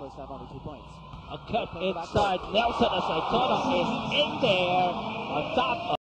first half, only 2 points. A cut inside. Nelson Asaytono is in there on top of